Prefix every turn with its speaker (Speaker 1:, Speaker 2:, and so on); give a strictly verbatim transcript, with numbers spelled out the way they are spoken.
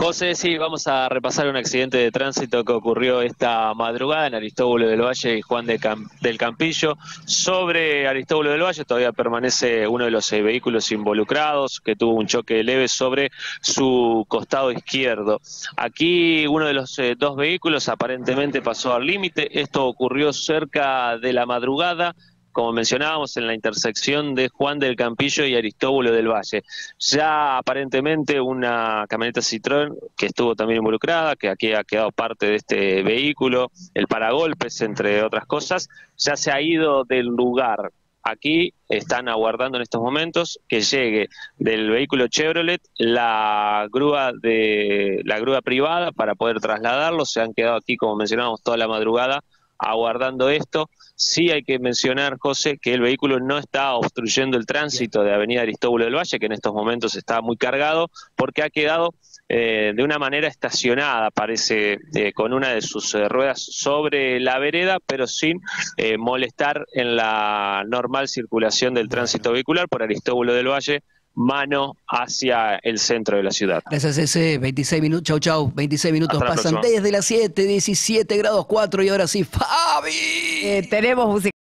Speaker 1: José, sí, vamos a repasar un accidente de tránsito que ocurrió esta madrugada en Aristóbulo del Valle y Juan de Cam- del Campillo. Sobre Aristóbulo del Valle todavía permanece uno de los eh, vehículos involucrados que tuvo un choque leve sobre su costado izquierdo. Aquí uno de los eh, dos vehículos aparentemente pasó al límite. Esto ocurrió cerca de la madrugada, como mencionábamos, en la intersección de Juan del Campillo y Aristóbulo del Valle. Ya aparentemente una camioneta Citroën que estuvo también involucrada, que aquí ha quedado parte de este vehículo, el paragolpes, entre otras cosas, ya se ha ido del lugar. Aquí están aguardando en estos momentos que llegue del vehículo Chevrolet la grúa de la grúa privada para poder trasladarlo. Se han quedado aquí, como mencionábamos, toda la madrugada aguardando esto. Sí hay que mencionar, José, que el vehículo no está obstruyendo el tránsito de Avenida Aristóbulo del Valle, que en estos momentos está muy cargado, porque ha quedado eh, de una manera estacionada, parece, eh, con una de sus eh, ruedas sobre la vereda, pero sin eh, molestar en la normal circulación del tránsito vehicular por Aristóbulo del Valle, mano hacia el centro de la ciudad.
Speaker 2: Gracias, ese veintiséis minutos, chau, chau, veintiséis minutos
Speaker 1: Hasta la
Speaker 2: pasan
Speaker 1: próxima.
Speaker 2: desde las siete, diecisiete grados cuatro y ahora sí, Fabi.
Speaker 3: Eh, tenemos música.